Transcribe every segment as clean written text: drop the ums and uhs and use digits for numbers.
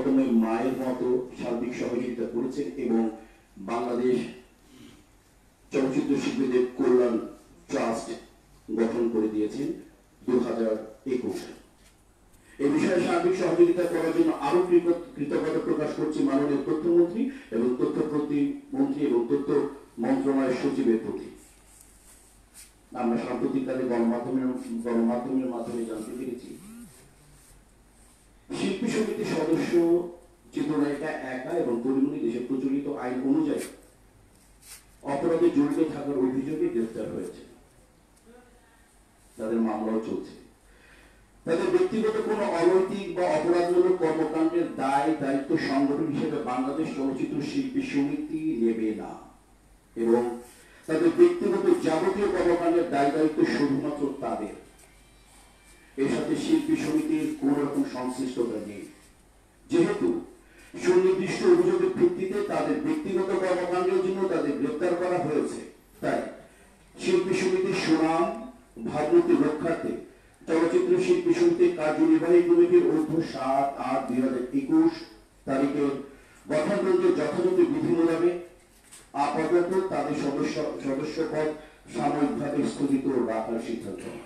রকমের মায়ের মতো সার্বিক সহযোগিতা করেছেন এবং বাংলাদেশ চলচ্চিত্র শিল্পীদের কল্যাণ ট্রাস্ট গঠন করে দিয়েছেন 2021 এই বিষয়ে সার্বিক সহযোগিতা করার জন্য আরো কৃতজ্ঞতা প্রকাশ করছি মাননীয় তথ্যমন্ত্রী এবং তথ্য প্রতিমন্ত্রী এবং তথ্য মন্ত্রণালয়ের সচিবের প্রতি। আমরা সাম্প্রতিককালে গণমাধ্যমের মাধ্যমে জানতে পেরেছি শিল্পী সমিতির সদস্য চিত্রনায়িকা একা এবং পরিমণি দেশের প্রচলিত আইন অনুযায়ী অপরাধে জড়িত থাকার অভিযোগে গ্রেফতার হয়েছে, তাদের মামলাও চলছে। তাদের ব্যক্তিগত কোনো অনৈতিক বা অপরাধমূলক কর্মকাণ্ডের দায় দায়িত্ব সংগঠন হিসেবে বাংলাদেশ চলচ্চিত্র শিল্পী সমিতি নেবে না এবং তাদের ব্যক্তিগত যাবতীয় কর্মকাণ্ডের দায় দায়িত্ব শুধুমাত্র তাদের, এর সাথে শিল্পী সমিতির কোন রকম সংশ্লিষ্টতা নেই। যেহেতু সুনির্দিষ্ট অভিযোগের ভিত্তিতে তাদের ব্যক্তিগত কর্মকাণ্ডের জন্য তাদের গ্রেফতার করা হয়েছে, তাই শিল্পী সমিতির সুনাম ভাবমূর্তি রক্ষার্থে চলচ্চিত্র শিল্পী সমিতির কার্যনির্বাহী কমিটির অধ্যক্ষ 7/8/2021 তারিখের গঠনতন্ত্রের যথাযথ বিধি মোতাবেক আপাতত তাদের সদস্য পদ সাময়িকভাবে স্থগিত রাখার সিদ্ধান্ত হয়।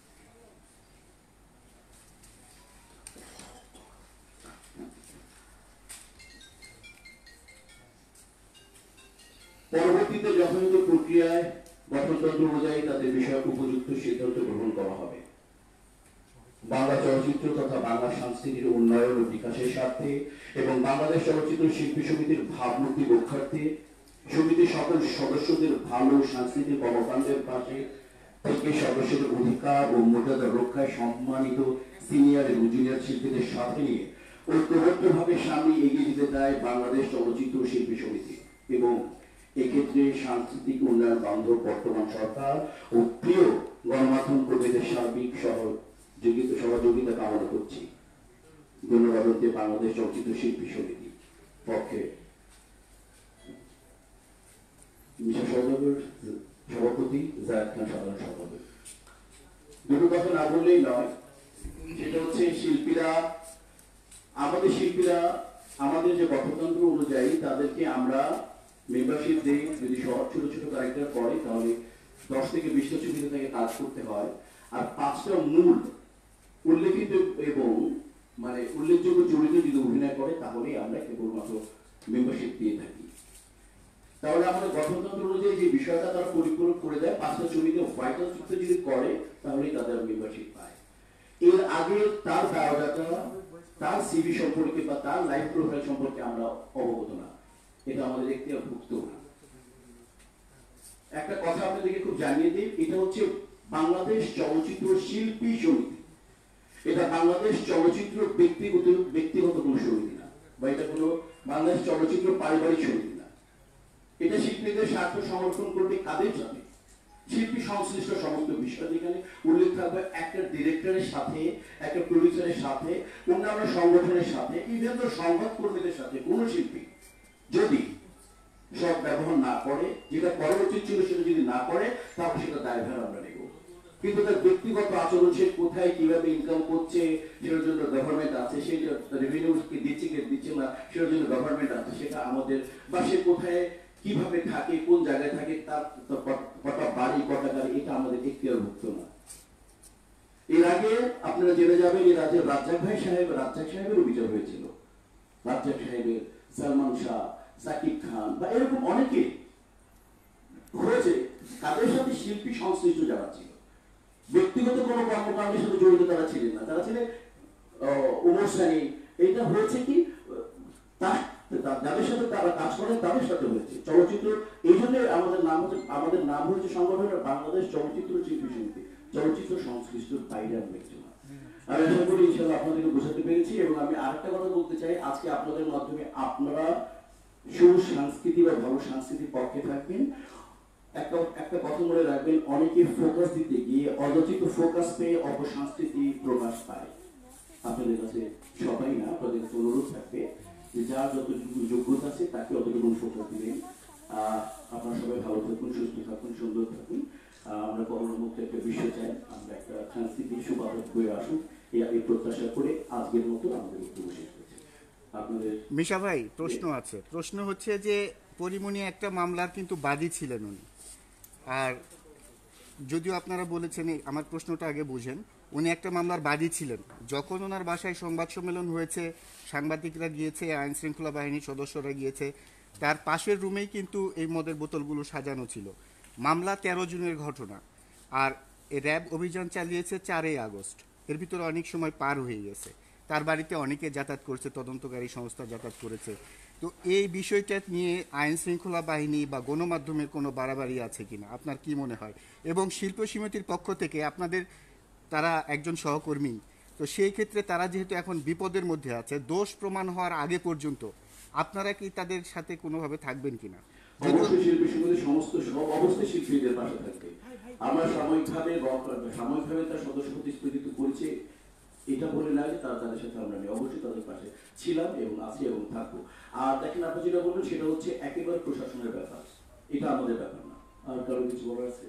পরবর্তীতে যথাযথ প্রক্রিয়ায় গঠনতন্ত্র অনুযায়ী তাদের বিষয়ে উপযুক্ত সিদ্ধান্ত গ্রহণ করা হবে। বাংলা চলচ্চিত্র তথা বাংলা সংস্কৃতির উন্নয়ন ও বিকাশের স্বার্থে এবং বাংলাদেশ চলচ্চিত্র শিল্পী সমিতির ভাবমূর্তি রক্ষার্থে সমিতির সকল সদস্যদের ভালো সাংস্কৃতিক কর্মকাণ্ডের পাশে থেকে সদস্যদের অধিকার ও মর্যাদা রক্ষায় সম্মানিত সিনিয়র এবং জুনিয়র শিল্পীদের সাথে নিয়ে ঐক্যবদ্ধভাবে সামনে এগিয়ে যেতে দেয় বাংলাদেশ চলচ্চিত্র শিল্পী সমিতি এবং এক্ষেত্রে সাংস্কৃতিক উন্নয়ন বান্ধব বর্তমান সরকার ও প্রিয় গণমাধ্যম কর্মীদের সার্বিক সহযোগিতা কামনা করছি। ধন্যবাদ বাংলাদেশ চলচ্চিত্র শিল্পী সমিতি পক্ষে সভাপতি জায়েদ খান সাধারণ সম্পাদক। দুটো কথা না বললেই নয়, সেটা হচ্ছে আমাদের যে গঠনতন্ত্র অনুযায়ী তাদেরকে আমরা মেম্বারশিপ দেই, যদি ছোট ছোট ক্যারেক্টার করে তাহলে 10 থেকে 20টা ছবিতে তাকে কাজ করতে হয়, আর 5টা মূল উল্লেখিত এবং উল্লেখযোগ্য চরিত্রে যদি অভিনয় করে তাহলেই আমরা কেবলমাত্র মেম্বারশিপ দিয়ে থাকি। তাহলে আমাদের গঠনতন্ত্র অনুযায়ী যে বিষয়টা তারা পরিপূরক করে দেয়, 5টা ছবিতে ভাইটাল চরিত্র যদি করে তাহলেই তাদের মেম্বারশিপ পায়। এর আগে তার বায়োডাটা, তার সিভি সম্পর্কে বা তার লাইফ প্রোফাইল সম্পর্কে আমরা অবগত না, এটা আমাদের এখতিয়ারভুক্ত না। একটা কথা আপনাদেরকে খুব জানিয়ে দিই, এটা হচ্ছে বাংলাদেশ চলচ্চিত্র শিল্পী সমিতি, এটা বাংলাদেশ চলচ্চিত্র ব্যক্তিগত কোনো সমিতি না, বা এটা কোনো বাংলাদেশ চলচ্চিত্র পারিবারিক সমিতি না। এটা শিল্পীদের স্বার্থ সংরক্ষণ করবে কাদের সাথে? শিল্পী সংশ্লিষ্ট সমস্ত বিষয় যেখানে উল্লেখ থাকবে একটা ডিরেক্টরের সাথে, একটা প্রডিউসারের সাথে, অন্যান্য সংগঠনের সাথে, ইভেন তো সংবাদ কর্মীদের সাথে কোনো শিল্পী যদি সব ব্যবহার না করে, যেটা করা উচিত ছিল সেটা যদি না করে, তাহলে সেটা দায়ভার আমরা নেব। কিন্তু তার ব্যক্তিগত আচরণ, সে কোথায় কিভাবে ইনকাম করছে সেটার জন্য গভর্নমেন্ট আছে, সে রেভিনিউ দিচ্ছে কি দিচ্ছে না সেটার জন্য গভর্নমেন্ট আছে, সেটা আমাদের, বা সে কোথায় কিভাবে থাকে, কোন জায়গায় থাকে, তার কটা বাড়ি কটা গাড়ি, এটা আমাদের এখতিয়ারভুক্ত না। এর আগে আপনারা জেনে যাবেন এই রাজ্যের রাজ্জাক সাহেবের বিচার হয়েছিল। রাজ্জাক সাহেবের, সালমান শাহ, সাকিব খান বা এরকম অনেকে হয়েছে, তাদের সাথে শিল্পী সংশ্লিষ্ট যারা ছিল, ব্যক্তিগত কোনো কর্মকাণ্ডের সাথে জড়িত তারা ছিলেন না, তারা ছিলেন উমর সানি। এইটা হয়েছে কি যাদের সাথে তারা কাজ করেন তাদের সাথে হয়েছে চলচ্চিত্র। এই জন্য আমাদের নাম হয়েছে সংগঠনের বাংলাদেশ চলচ্চিত্র শিল্পী সমিতি, চলচ্চিত্র সংশ্লিষ্ট বাইরে আমি দেখছি না। আমি আশা করি ইনশাআল্লাহ আপনাদেরকে বোঝাতে পেরেছি। এবং আমি আরেকটা কথা বলতে চাই, আজকে আপনাদের মাধ্যমে আপনারা সুসংস্কৃতি বা ভালো সংস্কৃতির পক্ষে থাকবেন। একটা কথা মনে রাখবেন, অনেকে ফোকাস দিতে গিয়ে অযথিত ফোকাস পেয়ে অপসংস্কৃতি প্রকাশ পায়। আপনাদের কাছে সবাই না, আপনাদের কাছে অনুরোধ থাকবে যে যার যতটুকু যোগ্যতা আছে তাকে অতটুকু ফোকাস দিবেন। আপনারা সবাই ভালো থাকুন, সুস্থ থাকুন, সুন্দর থাকুন। আমরা করোনামুক্ত একটা বিশ্ব চাই, আমরা একটা সাংস্কৃতিক সুবাদক হয়ে আসুন, এই প্রত্যাশা করে আজকের মতো আমাদের বক্তব্য শেষ করছি। আপনাদের মিশা ভাই প্রশ্ন আছে, প্রশ্ন হচ্ছে যে পরিমণি একটা মামলার কিন্তু বাদী ছিলেন উনি। আর যদিও আপনারা বলেছেন, আমার প্রশ্নটা আগে বুঝেন, উনি একটা মামলার বাদী ছিলেন। যখন ওনার বাসায় সংবাদ সম্মেলন হয়েছে, সাংবাদিকরা গিয়েছে, আইন শৃঙ্খলা বাহিনীর সদস্যরা গিয়েছে, তার পাশের রুমেই কিন্তু এই মদের বোতলগুলো সাজানো ছিল। মামলা 13 জুনের ঘটনা, আর র্যাব অভিযান চালিয়েছে 4 আগস্ট। এর ভিতরে অনেক সময় পার হয়ে গেছে। তার বাড়িতে অনেকে যাতায়াত করছে, তদন্তকারী সংস্থা যাতায়াত করেছে। তো এই বিষয়টা নিয়ে আইন শৃঙ্খলা বাহিনী বা গণমাধ্যমের কোনো বাড়াবাড়ি আছে কিনা আপনার কি মনে হয়? এবং শিল্প সমিতির পক্ষ থেকে আপনাদের, তারা একজন সহকর্মী, তো সেই ক্ষেত্রে তারা যেহেতু এখন বিপদের মধ্যে আছে, দোষ প্রমাণ হওয়ার আগে পর্যন্ত আপনারা কি তাদের সাথে কোনোভাবে থাকবেন কিনা? অবশ্যই শিল্পী সমিতির সমস্ত সব অবস্থায় শিল্পীদের পাশে থাকবে। আমরা সাময়িকভাবে তার সদস্যপদ স্থগিত করেছে, এটা বলে না যে তাদের সাথে আমরা নেই, অবশ্যই তাদের পাশে ছিলাম এবং আছি এবং থাকবো। আর দেখেন, আপনি যেটা বলবেন সেটা হচ্ছে একেবারে প্রশাসনের ব্যাপার, এটা আমাদের ব্যাপার না। আর কারো কিছু বলার আছে?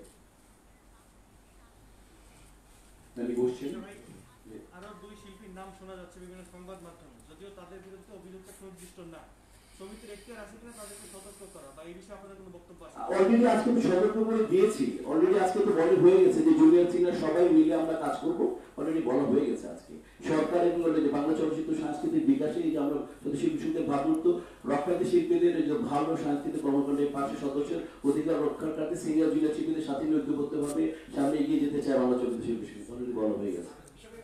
বসছেন আরো 2 শিল্পীর নাম শোনা যাচ্ছে বিভিন্ন সংবাদ মাধ্যমে, যদিও তাদের বিরুদ্ধে অভিযোগটা সুনির্দিষ্ট না। সমিতির এখতিয়ার আছে কিনা তাদেরকে সতর্ক করা, বা এই বিষয়ে আপনাদের কোনো বক্তব্য আছে? অলরেডি আজকে তো সতর্ক করে দিয়েছি, অলরেডি আজকে তো বলা হয়ে গেছে যে জুনিয়র সিনিয়র সবাই মিলে আমরা কাজ করব, অলরেডি বলা হয়ে গেছে আজকে। সরকার এবং যে বাংলা চলচ্চিত্র সাংস্কৃতিক বিকাশে এই যে আমরা শিল্পী সমিতির ভাবমূর্ত রক্ষার্থী শিল্পীদের যে ভালো সাংস্কৃতিক কর্মকাণ্ডের পাশে সদস্যের অধিকার রক্ষার কাছে সিনিয়র জুনিয়র শিল্পীদের সাথে ঐক্যবদ্ধভাবে সামনে এগিয়ে যেতে চায় বাংলা চলচ্চিত্র শিল্পী সমিতি, অলরেডি বলা হয়ে গেছে।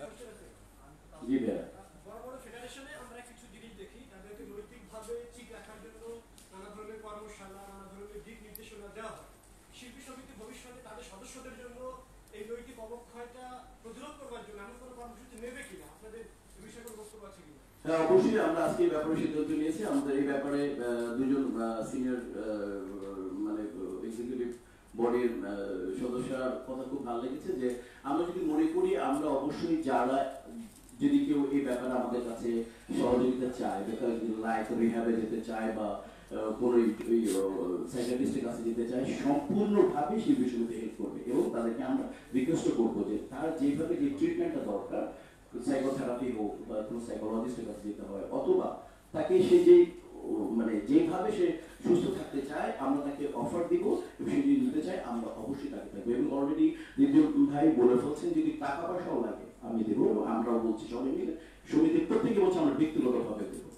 জি ভাইয়া, বড় বড় ফেডারেশনে আমরা কিছু জিনিস দেখি, তাদেরকে নৈতিকভাবে ঠিক রাখার জন্য নানা ধরনের কর্মশালা, নানা ধরনের দিক নির্দেশনা দেওয়া হয়। শিল্পী সমিতি ভবিষ্যতে তাদের সদস্যদের জন্য এই নৈতিক অবক্ষয়টা প্রতিরোধ করবার জন্য এমন কোনো কর্মসূচি নেবে কিনা? আপনাদের এই বিষয়ে কোনো বক্তব্য আছে কিনা? হ্যাঁ, অবশ্যই আমরা আজকে এই ব্যাপারে সিদ্ধান্ত নিয়েছি। আমাদের এই ব্যাপারে দুজন সিনিয়র মানে এক্সিকিউটিভ বডির সদস্যরা কথা খুব ভালো লেগেছে যে আমরা যদি মনে করি আমরা অবশ্যই যারা যদি কেউ এই ব্যাপারে আমাদের কাছে সহযোগিতা চায়, লাইক রিহ্যাবে যেতে চায় বা কোন সাইকিয়াট্রিস্টের কাছে যেতে চায়, সম্পূর্ণভাবে সেই বিষয়গুলো হেল্প করবে এবং তাদেরকে আমরা রিকোয়েস্ট করবো যে তার যেভাবে যে ট্রিটমেন্টটা দরকার, সাইকোথেরাপি হোক বা কোনো সাইকোলজিস্টের কাছে যেতে হয়, অথবা তাকে সে যে মানে যেভাবে সে সুস্থ থাকতে চায় আমরা তাকে অফার দিব এবং সে যদি নিতে চায় আমরা অবশ্যই তাকে থাকবো। এবং অলরেডি দ্বিতীয় ভাই বলে ফেলছেন যদি টাকা পয়সাও লাগে আমি দেবো, আমরাও বলছি সবাই মিলে, সমিতির প্রত্যেকে বলছে আমরা ব্যক্তিগতভাবে দেবো।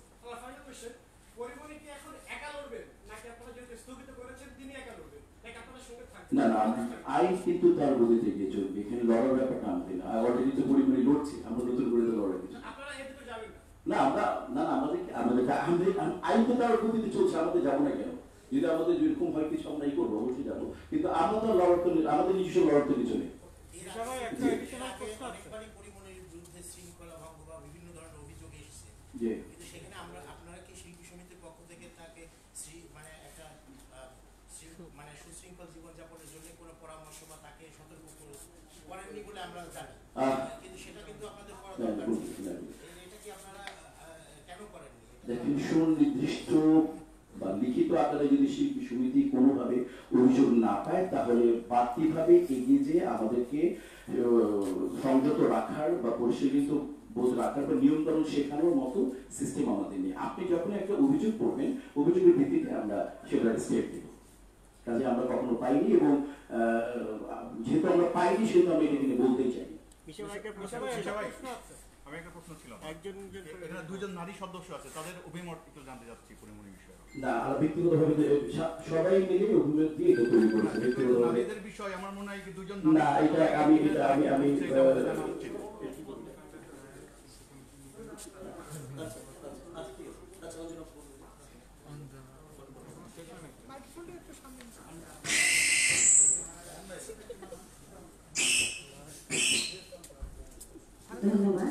পরিমণি কি এখন একা লড়বেন, নাকি আপনারা যেহেতু স্থগিত করেছেন তিনি একা লড়বেন, নাকি আপনারা সঙ্গে থাকবেন? না না, আইন কিন্তু তার গতিতে এগিয়ে চলবে, এখানে লড়ার ব্যাপারটা আমাদের না। অলরেডি তো পরিমণি লড়ছে, আমরা নতুন করে তো লড়াই দিচ্ছি আপনারা এদিকে যাবেন না। আমরা না না, আমাদের আইন তো তার গতিতে চলছে, আমাদের যাবো না কেন? যদি আমাদের যেরকম হয় কিছু আমরা এই করবো, অবশ্যই যাবো, কিন্তু আমরা তো লড়ার তো আমাদের নিজস্ব লড়ার তো কিছু নেই। পরিমণির বিরুদ্ধে শৃঙ্খলা ভঙ্গ বা বিভিন্ন ধরনের অভিযোগ এসেছে, কিন্তু সেখানে আপনারা কি শিল্পী সমিতির পক্ষ থেকে তাকে মানে একটা মানে সুশৃঙ্খল জীবনযাপনের জন্য কোনো পরামর্শ বা তাকে সতর্ক করেননি বলে আমরা জানি, কিন্তু সেটা কিন্তু আপনাদের করা দরকার। এটা কি আপনারা কেন করেননি? দেখেন, সুনির্দিষ্ট বা লিখিত আকারে যদি শিল্পী সমিতি কোনোভাবে অভিযোগ না পায় তাহলে বাড়তিভাবে এগিয়ে যেয়ে আমাদেরকে সংযত রাখার বা পরিশীলিত বোধ রাখার বা নিয়ম কানুন শেখানোর মতো সিস্টেম আমাদের নেই। আপনি যখন একটা অভিযোগ করবেন, অভিযোগের ভিত্তিতে আমরা সেটা স্টেপ দেব। কাজে আমরা কখনো পাইনি এবং যেহেতু আমরা পাইনি সেহেতু আমরা এটা নিয়ে বলতেই চাই। আমি একটা প্রশ্ন ছিল, এখানে 2জন নারী সদস্য আছে, তাদের অভিমত একটু জানতে চাচ্ছি পরিমণি বিষয়ে। না, ব্যক্তিগতভাবে সবাই মিলে অভিমত দিয়ে এটা তৈরি করেছে। নারীদের বিষয় আমার মনে হয় কি 2জন না, এটা আমি ধন্যবাদ।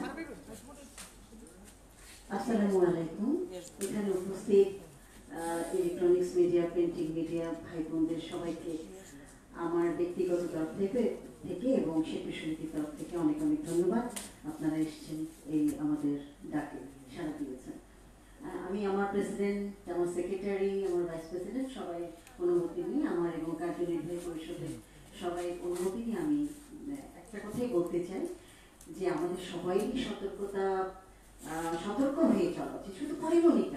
আসসালামু আলাইকুম। এখানে উপস্থিত ইলেকট্রনিক্স মিডিয়া, প্রিন্টিং মিডিয়া ভাই বোনদের সবাইকে আমার ব্যক্তিগত তরফ থেকে এবং শিল্পী সমিতির তরফ থেকে অনেক অনেক ধন্যবাদ। আপনারা এসেছেন, এই আমাদের ডাকে সাড়া দিয়েছেন। আমি আমার প্রেসিডেন্ট, আমার সেক্রেটারি, আমার ভাইস প্রেসিডেন্ট সবাই অনুমতি নিয়ে, আমার এবং কার্যনির্বাহী পরিষদের সবাই অনুমতি নিয়ে আমি একটা কথাই বলতে চাই যে আমাদের সবাই সতর্ক হয়ে চলা উচিত, শুধু পরিমণি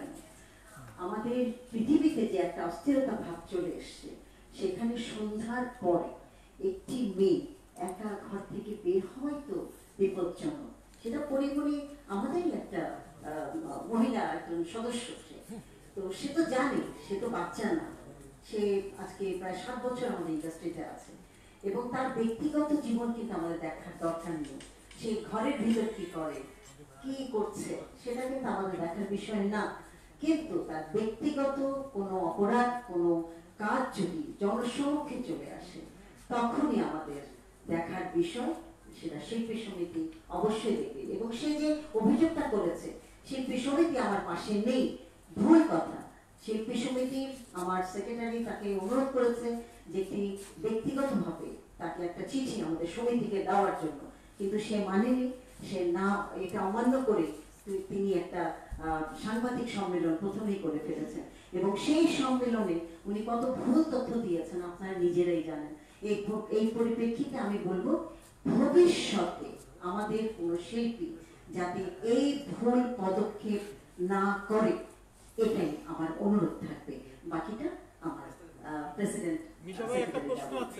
পৃথিবীতে যে একটা অস্থিরতা ভাব চলে এসছে, সেখানে সন্ধ্যার পরে একটি মেয়ে একা ঘর থেকে বের হওয়াই তো বিপজ্জনক। সেটা পরিমণি আমাদেরই একটা মহিলা, একজন সদস্য, তো সে তো জানে, সে তো বাচ্চা না, সে আজকে প্রায় 7 বছর আমাদের ইন্ডাস্ট্রিতে আছে এবং তার ব্যক্তিগত জীবন কিন্তু আমাদের দেখার দরকার নেই। সে ঘরের ভিতর কি করে, কি করছে, সেটা কিন্তু আমাদের দেখার বিষয় না। কিন্তু তার ব্যক্তিগত কোনো অপরাধ, কোনো কাজ যদি জনসমক্ষে চলে আসে, তখনই আমাদের দেখার বিষয়। সেটা শিল্পী সমিতি অবশ্যই দেখবে। এবং সে যে অভিযোগটা করেছে, শিল্পী সমিতি আমার পাশে নেই, ভুল কথা। শিল্পী সমিতির আমার সেক্রেটারি তাকে অনুরোধ করেছে যে তিনি ব্যক্তিগতভাবে তাকে একটা চিঠি আমাদের সমিতিকে দেওয়ার জন্য, কিন্তু সে মানেনি। সে না, এটা অমান্য করে তিনি একটা সাংবাদিক সম্মেলন প্রথমেই করে ফেলেছেন এবং সেই সম্মেলনে উনি কত ভুল তথ্য দিয়েছেন আপনারা নিজেরাই জানেন। এই পরিপ্রেক্ষিতে আমি বলবো, ভবিষ্যতে আমাদের কোনো শিল্পী যাতে এই ভুল পদক্ষেপ না করে, এটাই আমার অনুরোধ থাকবে। বাকিটা আমার প্রেসিডেন্ট। মিশা ভাই একটা প্রশ্ন আছে।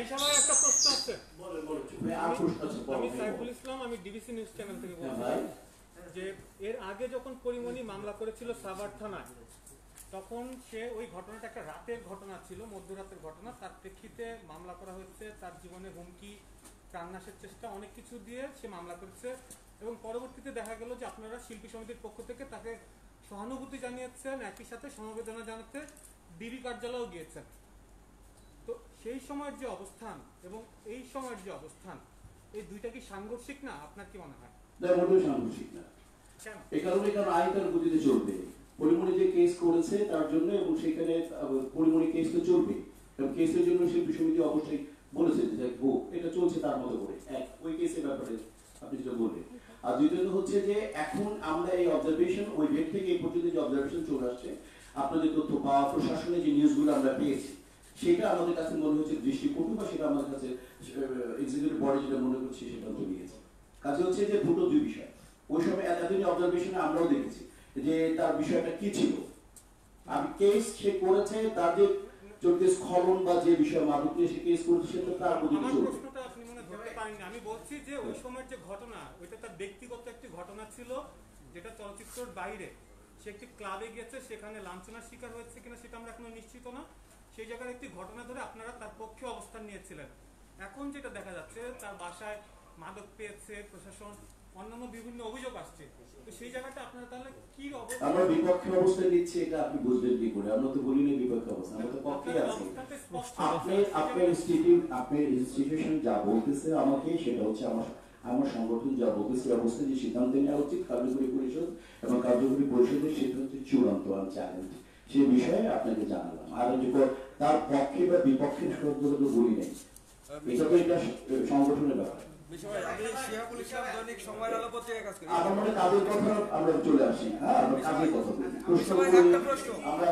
আমি সাইফুল ইসলাম, আমি ডিবিসি নিউজ চ্যানেল থেকে বলছি যে এর আগে যখন পরিমণি মামলা করেছিল সাভার থানায়, তখন সে ওই ঘটনাটা একটা রাতের ঘটনা ছিল, মধ্যরাতের ঘটনা। তার প্রেক্ষিতে মামলা করা হয়েছে, তার জীবনে হুমকি, প্রাণনাশের চেষ্টা, অনেক কিছু দিয়ে সে মামলা করেছে। এবং পরবর্তীতে দেখা গেল যে আপনারা শিল্পী সমিতির পক্ষ থেকে তাকে সহানুভূতি জানিয়েছেন, একই সাথে সমবেদনা জানাতে ডিবি কার্যালয়েও গিয়েছেন। তো সেই সময়ের যে অবস্থান এবং এই সময়ের যে অবস্থান, এই দুইটা কি সাংঘর্ষিক না? আপনার কি মনে হয়? মোটেও সাংঘর্ষিক না। এই কারণে, কারণ আইন তার গতিতে চলবে। পরিমণি যে কেস করেছে তার জন্য, এবং সেখানে পরিমণি কেস তো চলবে, এবং কেসের জন্য শিল্পী সমিতি অবশ্যই বলেছে যে এটা চলছে তার মতো করে। ওই কেসের ব্যাপারে আপনি যেটা বললেন। আর দ্বিতীয়ত হচ্ছে যে এখন আমরা এই অবজারভেশন, ওই ডেট থেকে এই পর্যন্ত যে অবজারভেশন চলে আসছে, আপনাদের তথ্য পাওয়া, প্রশাসনের যে নিউজগুলো আমরা পেয়েছি, সেটা আমাদের কাছে মনে হচ্ছে দৃষ্টিকটু, বা সেটা আমাদের কাছে এক্সিকিউটিভ বডি যেটা মনে করছে সেটা নিয়েছে। কাজে হচ্ছে যে দুটো দুই বিষয়। ওই সময় এতদিন অবজারভেশনে আমরাও দেখেছি যে তার বিষয়টা কি ছিল। আমি কেস সে করেছে, তার যে স্খলন বা যে বিষয় মাদক নিয়ে সে কেস করেছে, সেটা তার গতিতে চলবে। প্রশ্নটা আপনি মনে ধরতে পারেননি। আমি বলছি যে ওই সময়ের যে ঘটনা, ওইটা তার ব্যক্তিগত একটি ঘটনা ছিল, যেটা চলচ্চিত্রের বাইরে। সে একটি ক্লাবে গিয়েছে, সেখানে লাঞ্ছনার শিকার হয়েছে কিনা সেটা আমরা এখনো নিশ্চিত না। সেই জায়গার একটি ঘটনা ধরে আপনারা তার পক্ষে অবস্থান নিয়েছিলেন। এখন যেটা দেখা যাচ্ছে, তার বাসায় মাদক পেয়েছে, প্রশাসন অন্যান্য বিভিন্ন অভিযোগ আসছে। তো সেই জায়গাটা আপনারা তাহলে কি অবস্থা? আমরা বিপক্ষে অবস্থান নিচ্ছি, এটা আপনি বুঝলেন কি করে? আমরা তো বলিনি বিপক্ষে অবস্থান, আমরা তো পক্ষে আছি। আপনার ইনস্টিটিউশন যা বলতেছে আমাকে, সেটা হচ্ছে আমার সংগঠন যা বলতেছে, অবস্থায় যে সিদ্ধান্ত নেওয়া উচিত কার্যকরী পরিষদ, এবং কার্যকরী পরিষদের সিদ্ধান্ত চূড়ান্ত চ্যালেঞ্জ, সেই বিষয়ে আপনাকে জানালাম। আর তার পক্ষে বা বিপক্ষে শব্দগুলো তো বলি নেই, এটা তো এটা সংগঠনের ব্যাপার। আমার মনে কাজের কথা আমরা চলে আসি। হ্যাঁ, আমরা কাজের কথা বলি। আমরা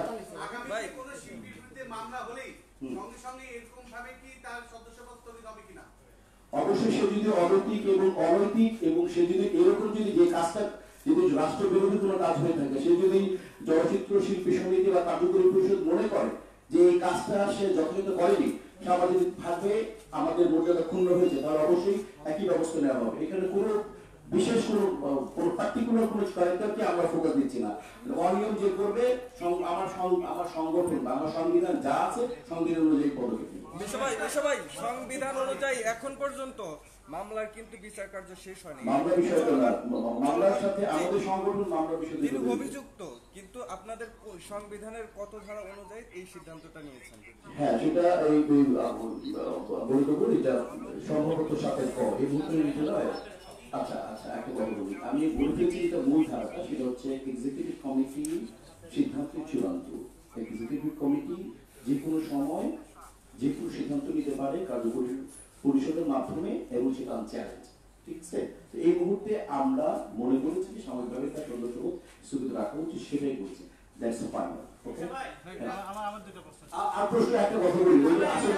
অবশ্যই সে যদি অনৈতিক এবং অনৈতিক, এবং সে যদি এরকম যদি যে কাজটা যদি রাষ্ট্রবিরোধী কোনো কাজ হয়ে থাকে, সে যদি চলচ্চিত্র শিল্পী সমিতি বা কার্যকরী পরিষদ মনে করে যে এই কাজটা সে যথাযথ করেনি, সামাজিক ভাবে আমাদের মর্যাদা ক্ষুণ্ণ হয়েছে, তাহলে অবশ্যই একই ব্যবস্থা নেওয়া হবে। এখানে কোনো বিশেষ কোনো পার্টিকুলার কোনো ক্যারেক্টারকে আমরা ফোকাস দিচ্ছি না। অনিয়ম যে করবে, আমার সংগঠন বা আমার সংবিধান যা আছে, সংবিধান অনুযায়ী পদক্ষেপ নেবে। সংবিধান অনুযায়ী এখন পর্যন্ত মামলার কিন্তু বিচার কার্য শেষ হয়নি। মামলা বিষয়টা না, মামলার সাথে আমাদের সংগঠন মামলা বিষয়টা তিনি অভিযুক্ত, কিন্তু আপনাদের সংবিধানের কত ধারা অনুযায়ী এই সিদ্ধান্তটা নিয়েছেন? হ্যাঁ, সেটা এই বলতে বলি, এটা সম্ভবত সাপেক্ষ, এই মুহূর্তে নিতে নয়। আচ্ছা, একটা কথা বলি, আমি বলতেছি এটা মূল ধারাটা, সেটা হচ্ছে এক্সিকিউটিভ কমিটি সিদ্ধান্ত চূড়ান্ত। এক্সিকিউটিভ কমিটি যে কোনো সময় যে কোনো সিদ্ধান্ত নিতে পারে কার্যকরী পরিষদের মাধ্যমে, এবং সেটা চ্যালেঞ্জ। ঠিক আছে, এই মুহূর্তে আমরা মনে করেছি যে সাময়িকভাবে তার সদস্য স্থগিত রাখা উচিত, সেটাই করছি। That's the final. ওকে, আমার দুটো প্রশ্ন। আর প্রশ্ন একটা কথা বলি, আসলে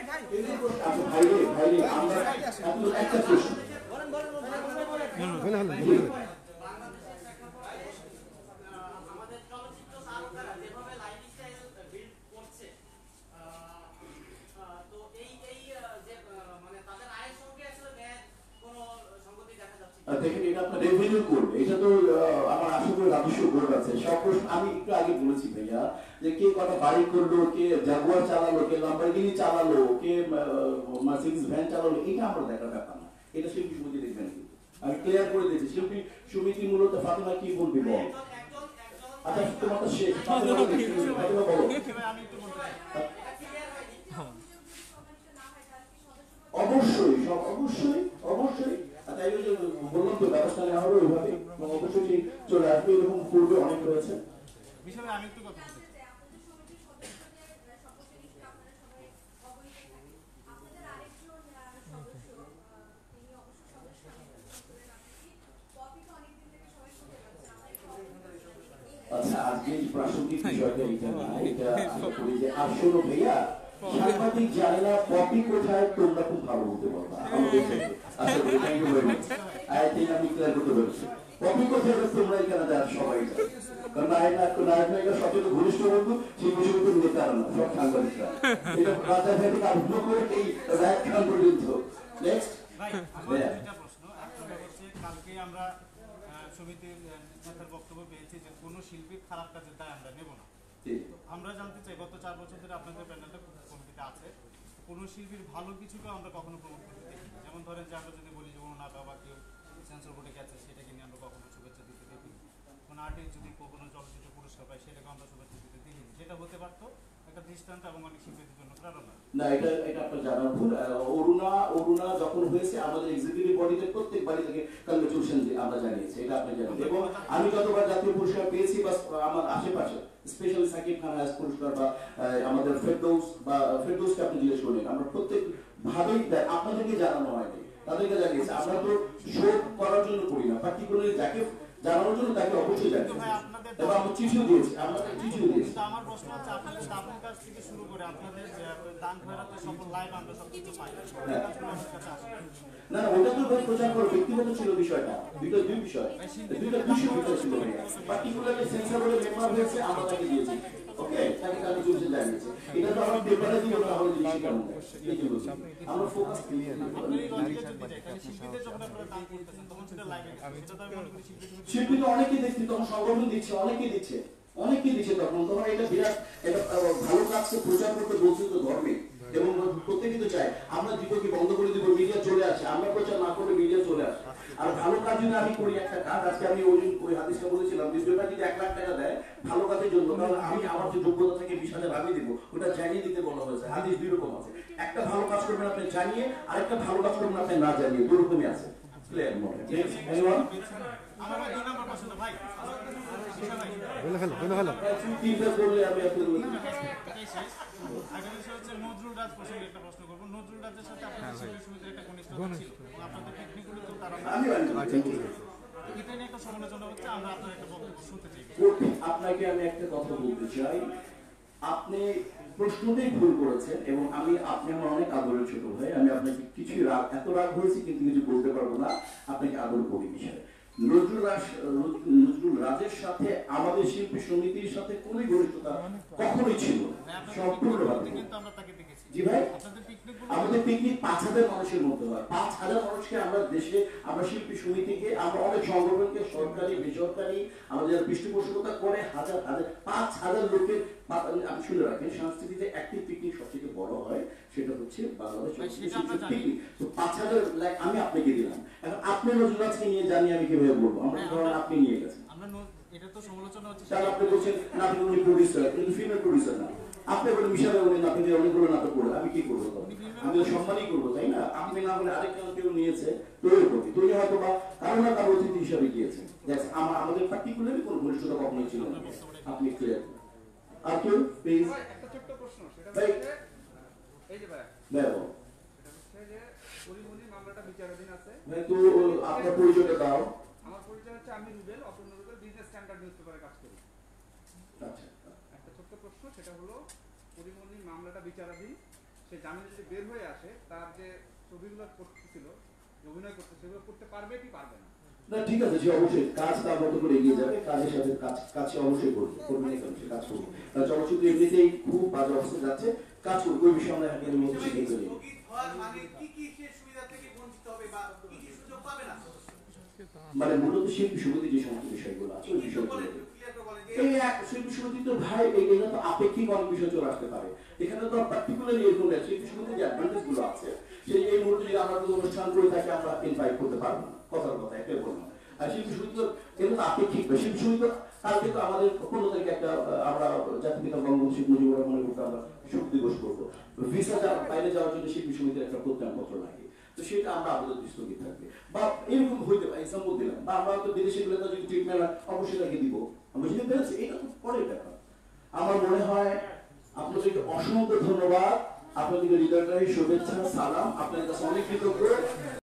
ভাইরে আমরা একটা প্রশ্ন আমাদের চলচ্চিত্র তারকারা যেভাবে দেখেন এটা আপনার রেভিনিউ করবে, এটা তো আমার আশা করি রাজস্ব বোর্ড আছে। সব প্রশ্ন আমি একটু আগে বলেছি ভাইয়া যে কে কটা বাড়ি করলো, কে জাগুয়ার চালালো, কে লাম্বরগিনি চালালো, কে মার্সিডিজ ভ্যান চালালো, এটা আমরা দেখার ব্যাপার না, এটা শিল্পী সমিতি দেখবেন। কিন্তু আমি ক্লিয়ার করে দিয়েছি শিল্পী সমিতি মূলত ফাতেমা কি বলবি বল। আচ্ছা তোমার তো শেষ, ফাতেমা বলো। অবশ্যই সব অবশ্যই অবশ্যই তাই বললাম তো ব্যবস্থা নেওয়া হবে ওইভাবে, অবশ্যই ঠিক চলে আসবে, এরকম পূর্বে অনেক রয়েছে। বিষয়ে আমি একটু কথা বলতে চাই। আচ্ছা আজকে প্রাসঙ্গিক বিষয়টা এটা না, এটা আশা করি যে আসলে ভাইয়া সাংবাদিক জানে না পপি কোথায়, তোমরা খুব ভালো বলতে পারবা আমাদের থেকে। আশা করি thank you very much. I think আমি ক্লিয়ার করতে পেরেছি পপি কোথায়, তোমরা এখানে যার সবাই জানে, কারণ নায়ক সবচেয়ে ঘনিষ্ঠ বন্ধু শিল্পী সমিতির নেতারা না, সব সাংবাদিকরা। এটা রাজা ভাই থেকে আরম্ভ করে এই রায় খান পর্যন্ত। নেক্সট প্রশ্ন হচ্ছে, কালকে আমরা সমিতির নেতার বক্তব্য পেয়েছি যে কোনো শিল্পীর খারাপ কাজের দায় আমরা নেব না। আমরা জানতে চাই গত 4 বছর ধরে আপনাদের প্যানেলটা কমিটিতে আছে, কোনো শিল্পীর ভালো কিছুকে আমরা কখনো প্রমোট করতে দেখি। যেমন ধরেন যে আমরা যদি বলি যে কোনো নাটক বা কেউ সেন্সর বোর্ডে গেছে সেটাকে নিয়ে আমরা কখনো শুভেচ্ছা দিতে দেখি, কোনো আর্টিস্ট যদি কোনো চলচ্চিত্র পুরস্কার পায় সেটাকে আমরা শুভেচ্ছা দিতে দেখি। যেটা হতে পারতো একটা দৃষ্টান্ত এবং অনেক শিল্পীদের জন্য প্রেরণা। না এটা আপনার জানা ভুল। অরুণা যখন হয়েছে আমাদের এক্সিকিউটিভ বডিতে প্রত্যেক বাড়ি থেকে কনগ্রেচুলেশন আমরা জানিয়েছি, এটা আপনি জানেন। এবং আমি যতবার জাতীয় পুরস্কার পেয়েছি বা আমার আশেপাশে স্পেশালি সাকিব খান হায়াস পুরস্কার বা আমাদের ফেরদৌসকে আপনি জিজ্ঞেস করলেন, আমরা প্রত্যেক ভাবেই আপনাদেরকে জানানো হয়নি, তাদেরকে জানিয়েছি। আমরা তো শো করার জন্য করি না, পার্টিকুলারলি যাকে জানানোর জন্য তাকে অবশ্যই জানিয়েছি এবং আমরা চিঠিও দিয়েছি, আমার প্রশ্ন হচ্ছে আপনাদের স্টাফের কাছ থেকে শুরু করে আপনাদের দান খয়রাতের সকল লাইভ আমরা সবকিছু পাই, না ওটা তো প্রচার করো, ব্যক্তিগত ছিল বিষয়টা, দুই বিষয় ছিল। পার্টিকুলারলি সেন্সর বলে মেম্বার হয়েছে, আমরা তাকে দিয়েছি, ওকে, তাকে কাজে চলছে জানিয়েছে। এটা তো আমার পেপারে দিয়ে ওটা হলে জিনিস কেমন আমরা ফোকাস শিল্পী তো অনেকেই দেখছি, তখন সংগঠন দিচ্ছে, অনেকেই দিচ্ছে তখন এটা বিরাট একটা ভালো কাজকে প্রচার করতে বলছে তো ধর্মে, এবং প্রত্যেকে তো চায় আমরা দ্বিতীয়কে বন্ধ করে দিব, মিডিয়া চলে আসে, আমরা প্রচার না করলে মিডিয়া চলে আসে। আর ভালো কাজ যদি আমি করি একটা কাজ, আজকে আমি ওই হাদিসটা বলেছিলাম, দ্বিতীয়টা যদি 1 লাখ টাকা দেয় ভালো কাজের জন্য, কারণ আমি আমার যে যোগ্যতা থেকে 20,000 আমি দিব, ওটা জানিয়ে দিতে বলা হয়েছে। হাদিস 2 রকম আছে, একটা ভালো কাজ করবেন আপনি জানিয়ে, আর একটা ভালো কাজ করবেন আপনি না জানিয়ে, 2 রকমই আছে। ক্লিয়ার মনে নজরুল রাজ প্রসঙ্গে একটা প্রশ্ন করবো। নজরুল রাজের সাথে আপনাদের সমিতির একটা ঘনিষ্ঠতা ছিল এবং আপনাদের টেকনিকগুলো তারা এটা নিয়ে একটা সমালোচনা হচ্ছে, আমরা আপনার একটা বক্তব্য শুনতে চাই। আপনাকে আমি একটা কথা বলতে চাই, আপনি প্রশ্নটাই ভুল করেছেন এবং আপনি আমার অনেক আদরের ছোট ভাই, আমি আপনাকে কিছু এত রাগ হয়েছে কিন্তু কিছু বলতে পারবো না, আপনাকে আদর করি বিষয়ে। নজরুল রাজের সাথে আমাদের শিল্পী সমিতির সাথে কোন ঘনিষ্ঠতা কখনোই ছিল সম্পূর্ণভাবে। জি ভাই, আমাদের পিকনিক 5,000 মানুষের মধ্যে হয়, 5,000 মানুষকে আমরা দেশে, আমরা শিল্পী সমিতিকে, আমরা অনেক সংগঠনকে, সরকারি বেসরকারি, আমাদের পৃষ্ঠপোষকতা করে 5,000 লোকের। আপনি শুনে রাখেন, সংস্কৃতিতে একটি পিকনিক সবথেকে বড় হয়, সেটা হচ্ছে বাংলাদেশ পিকনিক। তো 5,000 আমি আপনাকে দিলাম, এখন আপনি নজরুলকে নিয়ে জানি আমি কিভাবে বলবো, আমরা ধরেন আপনি নিয়ে গেছেন, এটা তো সমালোচনা হচ্ছে, তাহলে আপনি বলছেন নাটক উনি প্রডিউসার, কিন্তু ফিল্মের প্রডিউসার না। আপনি বলে মিশালে উনি নাটকের অনেকগুলো নাটক করে, আমি কি করবো? আমি তো সম্মানই করবো, তাই না? আপনি না বলে আরেকজন কেউ নিয়েছে, তৈরি হয়তো বা কারো না কারো অতিথি হিসাবে গিয়েছে। আমাদের পার্টিকুলারলি কোনো ঘনিষ্ঠতা কখনোই ছিল না। আপনি ক্লিয়ার আর কেউ প্লিজ। একটা ছোট্ট প্রশ্ন, সেটা ভাই এই যে ভাই দেখো যে পরিমণি মামলাটা বিচারাধীন আছে, ভাই তো আপনার পরিচয়টা দাও। আমার পরিচয় হচ্ছে আমি রুবেল, অপূর্ণ রুবেল, বিজনেস স্ট্যান্ডার্ড নিউজ পেপারে কাজ করি। আচ্ছা, একটা ছোট্ট প্রশ্ন, সেটা হলো পরিমণি মামলাটা বিচারাধীন, সে জামিনে যদি বের হয়ে আসে, তার যে ছবিগুলো করতেছিল, অভিনয় করতে, সেগুলো করতে পারবে কি পারবে না? না ঠিক আছে, সে অবশ্যই কাজ তার মতো করে এগিয়ে যাবে, কাজের সাথে কাজ অবশ্যই করবে, কাজ করবে। চলচ্চিত্র এমনিতেই খুব বাজে অবস্থা যাচ্ছে, কাজ করবে, ওই বিষয়ে আমরা একের মধ্যে শিখে ফেলি। মানে মূলত শিল্পী সমিতি যে সমস্ত বিষয়গুলো আছে ওই বিষয়গুলো এই শিল্পী সমিতি তো ভাই এগুলো তো আপেক্ষিক অনেক বিষয় চলে আসতে পারে। এখানে তো পার্টিকুলারলি এরকম শিল্পী সমিতির যে অ্যাডভান্টেজ গুলো আছে সেই এই মুহূর্তে যদি আমরা কোনো অনুষ্ঠান করে থাকি আমরা ইনভাইট করতে পারবো না, কথার কথা একটাই বললাম। আর শিল্পী সমিতি তো এগুলো তো আপেক্ষিক, শিল্পী সমিতি কালকে তো আমাদের 15 তারিখে একটা আমরা জাতির পিতা বঙ্গবন্ধু শেখ মুজিবুর রহমানের উপর আমরা শোক দিবস করবো। ভিসা বাইরে যাওয়ার জন্য শিল্পী সমিতির একটা প্রত্যয়নপত্র লাগে, তো সেটা আমরা আপাতত স্থগিত থাকবে বা এরকম হইতে পারে এক্সাম্পল দিলাম, বা আমরা তো বিদেশে গেলে তো যদি ট্রিটমেন্ট অবশ্যই তাকে দিব, আমরা বুঝতে পেরেছি। এটা তো পরের ব্যাপার। আমার মনে হয় আপনাদেরকে অসংখ্য ধন্যবাদ, আপনাদেরকে হৃদয়টাই শুভেচ্ছা সালাম, আপনাদের কাছে অনেক কৃতজ্ঞ।